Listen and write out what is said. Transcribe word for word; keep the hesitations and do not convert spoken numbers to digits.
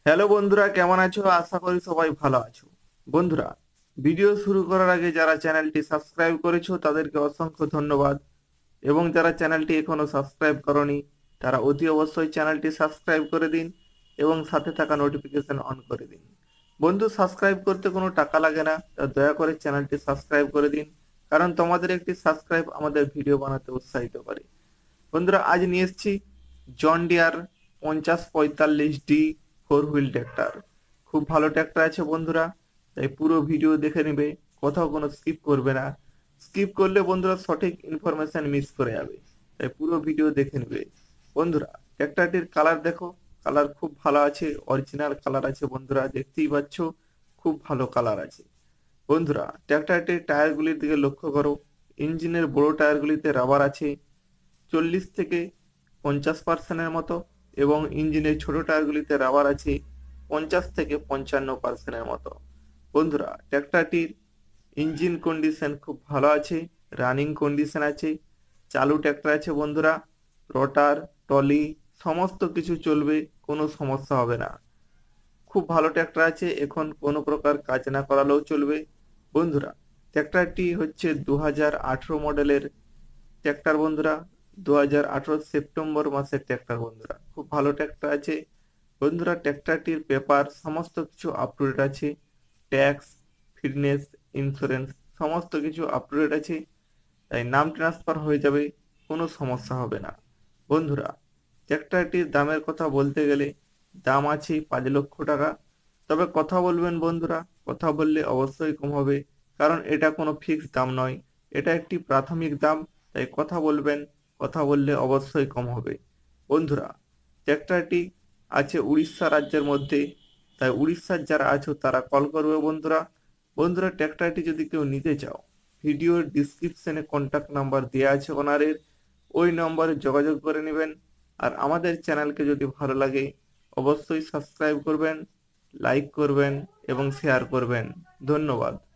Hello বন্ধুরা, কেমন আছো? আশা করি সবাই ভালো আছো। বন্ধুরা, ভিডিও শুরু করার আগে যারা চ্যানেলটি সাবস্ক্রাইব করেছো তাদেরকে অসংখ্য ধন্যবাদ, এবং যারা চ্যানেলটি এখনো সাবস্ক্রাইব করনি তারা অতি অবশ্যই চ্যানেলটি সাবস্ক্রাইব করে দিন এবং সাথে থাকা নোটিফিকেশন অন করে দিন। বন্ধু, সাবস্ক্রাইব করতে কোনো টাকা লাগে না, তা দয়া করে চ্যানেলটি সাবস্ক্রাইব করে দিন, কারণ তোমাদের একটি সাবস্ক্রাইব আমাদের ভিডিও বানাতে উৎসাহিত করে। বন্ধুরা, আজ নিয়ে এসেছি জন ডিয়ার পঞ্চাশ পঁয়তাল্লিশ ডি ফোর হুইল ট্র্যাক্টর। খুব ভালো ট্র্যাক্টর আছে বন্ধুরা, তাই পুরো ভিডিও দেখে নেবে, কোথাও কোনো স্কিপ করবে না। স্কিপ করলে বন্ধুরা সঠিক ইনফরমেশন মিস করে যাবে, তাই পুরো ভিডিও দেখে নেবে। বন্ধুরা, ট্র্যাক্টরটির কালার দেখো, কালার খুব ভালো আছে, অরিজিনাল কালার আছে বন্ধুরা, দেখতেই পাচ্ছ খুব ভালো কালার আছে। বন্ধুরা, ট্র্যাক্টরটির টায়ারগুলির দিকে লক্ষ্য করো। ইঞ্জিনের বড় টায়ারগুলিতে রাবার আছে চল্লিশ থেকে পঞ্চাশ পার্সেন্টের মতো, এবং ইঞ্জিনের ছোট টায়ারগুলিতে রাবার আছে পঞ্চাশ থেকে পঞ্চান্ন পার্সেন্টের মতো। বন্ধুরা, ট্র্যাক্টরটির ইঞ্জিন কন্ডিশন খুব ভালো আছে, রানিং কন্ডিশন আছে, চালু ট্র্যাক্টর আছে বন্ধুরা। রটার, টলি সমস্ত কিছু চলবে, কোনো সমস্যা হবে না। খুব ভালো ট্র্যাক্টর আছে, এখন কোনো প্রকার কাজ না করালেও চলবে। বন্ধুরা, ট্র্যাক্টরটি হচ্ছে দু হাজার আঠেরো মডেলের ট্র্যাক্টর বন্ধুরা, দু হাজার আঠেরো সেপ্টেম্বর মাসের ট্র্যাক্টর বন্ধুরা, খুব ভালো ট্র্যাক্টর আছে। বন্ধুরা, ট্র্যাক্টরটির পেপার সমস্ত কিছু আপ টু ডেট আছে, ট্যাক্স, ফিটনেস, ইন্স্যুরেন্স সমস্ত কিছু আপ টু ডেট আছে, তাই নাম ট্রান্সফার হয়ে যাবে, কোনো সমস্যা হবে না। বন্ধুরা, ট্র্যাক্টরটির দামের কথা বলতে গেলে দাম আছে পাঁচ লক্ষ টাকা। তবে কথা বলবেন বন্ধুরা, কথা বললে অবশ্যই কম হবে, কারণ এটা কোনো ফিক্সড দাম নয়, এটা একটি প্রাথমিক দাম, তাই কথা বলবেন, কথা বললে অবশ্যই কম হবে। বন্ধুরা, ট্র্যাক্টরটি আছে উড়িষ্যা রাজ্যের মধ্যে, তাই উড়িষ্যার যারা আছো তারা কল করবে বন্ধুরা। বন্ধুরা, ট্র্যাক্টরটি যদি কেউ নিতে চাও, ভিডিওর ডিসক্রিপশনে কন্ট্যাক্ট নাম্বার দেওয়া আছে ওনারের, ওই নম্বরে যোগাযোগ করে নেবেন। আর আমাদের চ্যানেলকে যদি ভালো লাগে অবশ্যই সাবস্ক্রাইব করবেন, লাইক করবেন এবং শেয়ার করবেন। ধন্যবাদ।